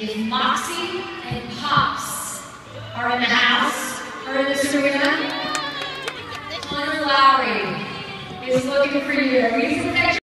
If Moxie and Pops are in the house or in this arena, Connor Lowry is looking for you.